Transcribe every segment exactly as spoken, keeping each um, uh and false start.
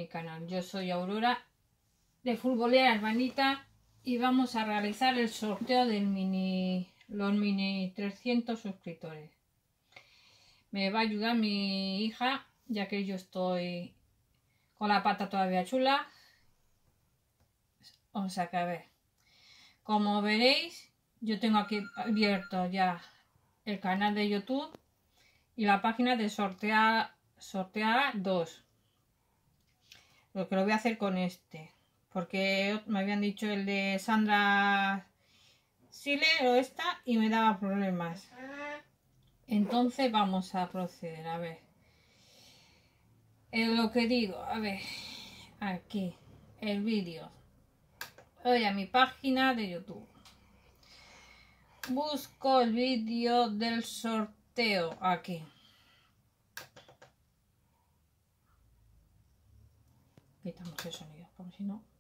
mi canal. Yo soy Aurora de Futbolera Hermanita y vamos a realizar el sorteo del mini, los mini trescientos suscriptores. Me va a ayudar mi hija, ya que yo estoy con la pata todavía chula. O sea que a ver, como veréis, yo tengo aquí abierto ya el canal de YouTube y la página de sortear, sortear dos. Lo que lo voy a hacer con este, porque me habían dicho el de Sandra Sile o esta y me daba problemas. Entonces vamos a proceder, a ver. En lo que digo, a ver, aquí, el vídeo. Voy a mi página de YouTube. Busco el vídeo del sorteo aquí. Quitamos el sonido, porque si no.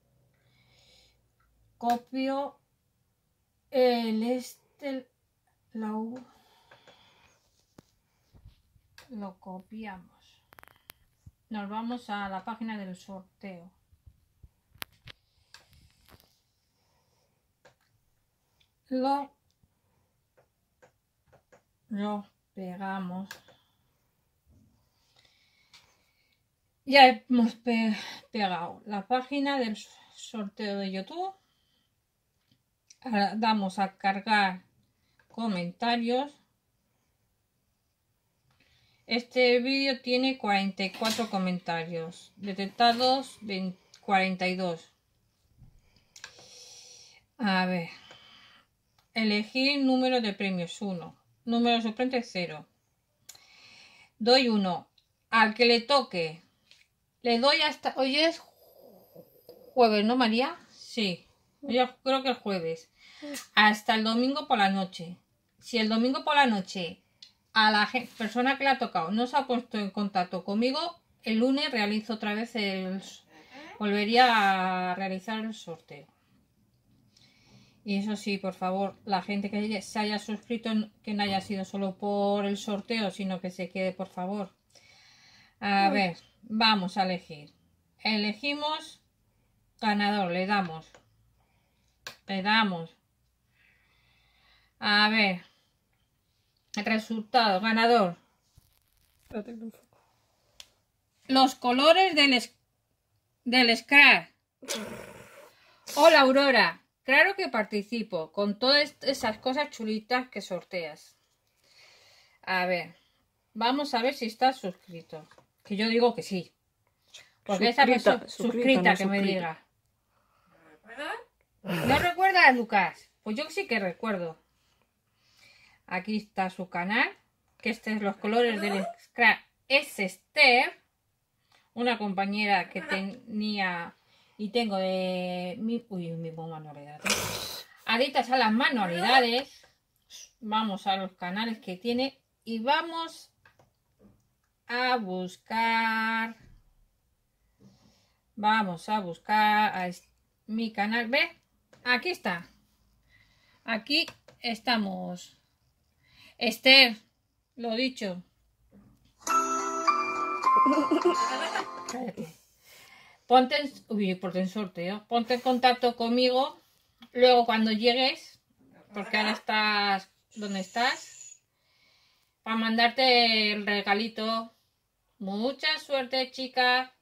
Copio el este, la U. Lo copiamos. Nos vamos a la página del sorteo. Lo, lo pegamos. Ya hemos pe pegado la página del sorteo de YouTube. Ahora damos a cargar comentarios. Este vídeo tiene cuarenta y cuatro comentarios, detectados cuarenta y dos. A ver, elegir número de premios uno, número suplente cero. Doy uno al que le toque. Le doy hasta, hoy es jueves, ¿no, María? Sí, yo creo que el jueves. Hasta el domingo por la noche. Si el domingo por la noche a la persona que le ha tocado no se ha puesto en contacto conmigo, el lunes realizo otra vez el... volvería a realizar el sorteo. Y eso sí, por favor, la gente que se haya suscrito, que no haya sido solo por el sorteo, sino que se quede, por favor. A ver, vamos a elegir. Elegimos ganador, le damos. Le damos. A ver. El resultado, ganador. Los colores del, del Scratch. Hola, Aurora. Claro que participo con todas esas cosas chulitas que sorteas. A ver. Vamos a ver si estás suscrito. Que yo digo que sí. Porque suscrita, esa persona suscrita, no que suscrita. Me diga. ¿No recuerdas, Lucas? Pues yo sí que recuerdo. Aquí está su canal, que este es los colores del Scratch. Es Esther, una compañera que tenía y tengo de mi, uy, mi manualidad. Adictas a las manualidades. Vamos a los canales que tiene y vamos a buscar. Vamos a buscar a mi canal. ¿Ve? Aquí está. Aquí estamos. Esther, lo dicho. Ponte en, uy, ponte en sorteo. Ponte en contacto conmigo. Luego cuando llegues, porque ahora estás donde estás, para mandarte el regalito. Mucha suerte, chicas.